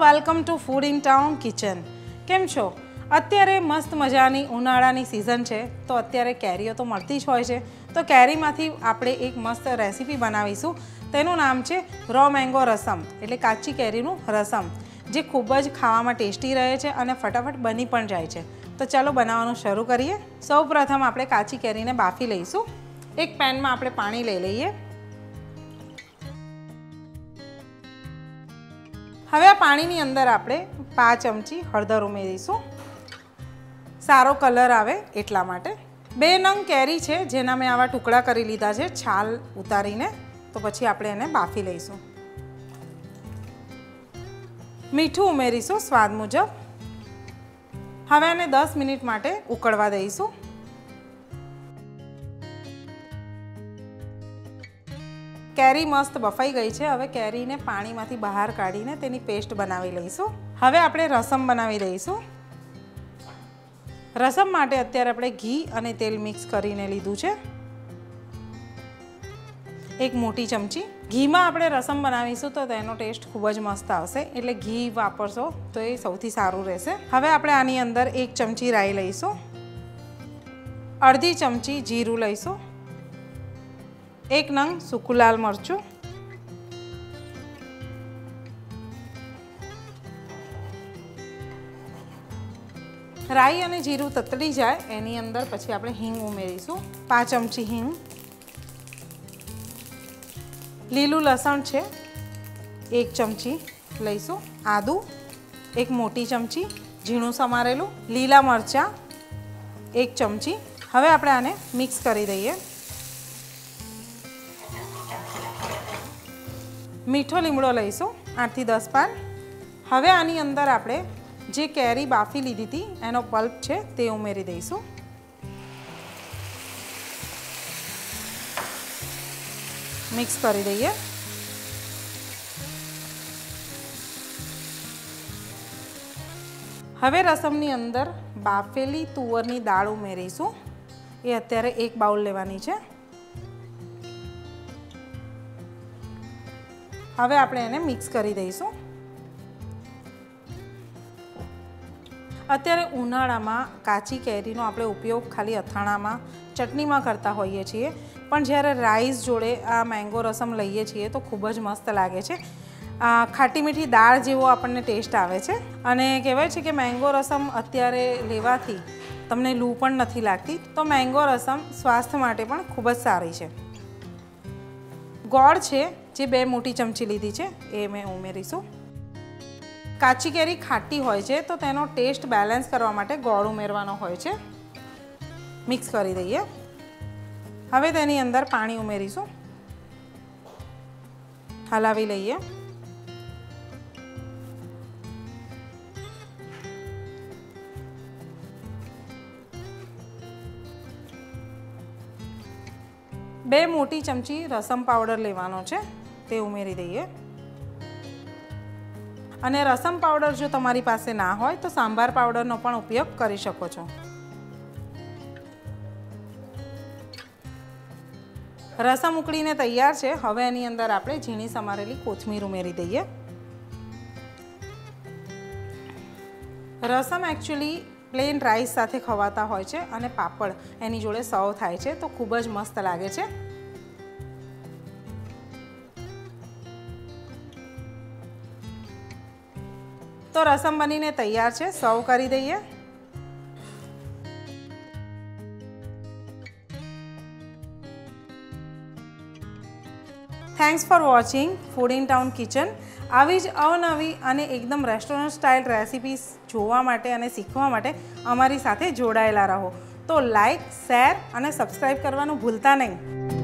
Welcome to food in town kitchen. કેમ છો? અત્યારે મસ્ત મજાની ઉનાળાની સિઝન છે તો અત્યારે કેરીઓ તો મળતી જ હોય છે, તો કેરીમાંથી આપણે એક મસ્ત રેસીપી બનાવીશું। તેનું નામ છે રો મેંગો રસમ, એટલે કાચી કેરીનું રસમ, જે ખૂબ જ ખાવામાં ટેસ્ટી રહે છે અને ફટાફટ બની પણ જાય છે। તો ચાલો બનાવવાનું શરૂ કરીએ। સૌપ્રથમ આપણે કાચી કેરીને બાફી લઈશું। એક પેનમાં આપણે પાણી લઈ લઈએ। હવે આ પાણીની અંદર આપણે 5 ચમચી હળદર ઉમેરીશું, સારો કલર આવે એટલા માટે। 2 નંગ કેરી છે જેના મેં આવા ટુકડા કરી લીધા છે છાલ ઉતારીને, તો પછી આપણે એને બાફી લઈશું। મીઠું ઉમેરીશું સ્વાદ મુજબ। હવે આને 10 મિનિટ માટે ઉકળવા દઈશું। કેરી મસ્ત બફાઈ ગઈ છે। હવે કેરીને પાણીમાંથી બહાર કાઢીને તેની પેસ્ટ બનાવી લઈશું। હવે આપણે રસમ બનાવી દઈશું। રસમ માટે અત્યારે આપણે ઘી અને તેલ મિક્સ કરીને લીધું છે, 1 મોટી ચમચી। ઘીમાં આપણે રસમ બનાવીશું તો તેનો ટેસ્ટ ખૂબ જ મસ્ત આવશે, એટલે ઘી વાપરશો તો એ સૌથી સારું રહેશે। હવે આપણે આની અંદર 1 ચમચી રાઈ લઈશું, અડધી ચમચી જીરું લઈશું, 1 નંગ સૂકું લાલ મરચું, રાઈ અને જીરું તતડી જાય એની અંદર પછી આપણે હિંગ ઉમેરીશું, 5 ચમચી હિંગ। લીલું લસણ છે 1 ચમચી લઈશું, આદું 1 મોટી ચમચી ઝીણું સમારેલું, લીલા મરચાં 1 ચમચી। હવે આપણે આને મિક્સ કરી દઈએ। મીઠો લીમડો લઈશું 8 થી 10 પાન। હવે આની અંદર આપણે જે કેરી બાફી લીધી હતી એનો પલ્પ છે તે ઉમેરી દઈશું। મિક્સ કરી દઈએ। હવે રસમની અંદર બાફેલી તુવરની દાળ ઉમેરીશું, એ અત્યારે 1 બાઉલ લેવાની છે। હવે આપણે એને મિક્સ કરી દઈશું। અત્યારે ઉનાળામાં કાચી કેરીનો આપણે ઉપયોગ ખાલી અથાણામાં, ચટણીમાં કરતા હોઈએ છીએ, પણ જ્યારે રાઈસ જોડે આ મેંગો રસમ લઈએ છીએ તો ખૂબ જ મસ્ત લાગે છે। ખાટી મીઠી દાળ જેવો આપણને ટેસ્ટ આવે છે, અને કહેવાય છે કે મેંગો રસમ અત્યારે લેવાથી તમને લૂ પણ નથી લાગતી, તો મેંગો રસમ સ્વાસ્થ્ય માટે પણ ખૂબ જ સારી છે। ગોળ છે જે 2 મોટી ચમચી લીધી છે એ મેં ઉમેરીશું। કાચી કેરી ખાટી હોય છે તો તેનો ટેસ્ટ બેલેન્સ કરવા માટે ગોળ ઉમેરવાનો હોય છે। મિક્સ કરી દઈએ। હવે તેની અંદર પાણી ઉમેરીશું, હલાવી લઈએ। બે મોટી ચમચી રસમ પાવડર લેવાનો છે તે ઉમેરી દઈએ। અને રસમ પાવડર જો તમારી પાસે ના હોય તો સાંભાર પાવડરનો પણ ઉપયોગ કરી શકો છો। રસમ ઉકળીને તૈયાર છે। હવે એની અંદર આપણે ઝીણી સમારેલી કોથમીર ઉમેરી દઈએ। રસમ એકચ્યુઅલી પ્લેન રાઈસ સાથે ખવાતા હોય છે અને પાપડ એની જોડે સર્વ થાય છે, તો ખૂબ જ મસ્ત લાગે છે। તો રસમ બનીને તૈયાર છે, સર્વ કરી દઈએ। Thanks for watching food in town kitchen. આવી જ અવનવી અને એકદમ રેસ્ટોરન્ટ સ્ટાઇલ રેસિપીસ જોવા માટે અને શીખવા માટે અમારી સાથે જોડાયેલા રહો। તો લાઈક, શેર અને સબસ્ક્રાઈબ કરવાનું ભૂલતા નહીં।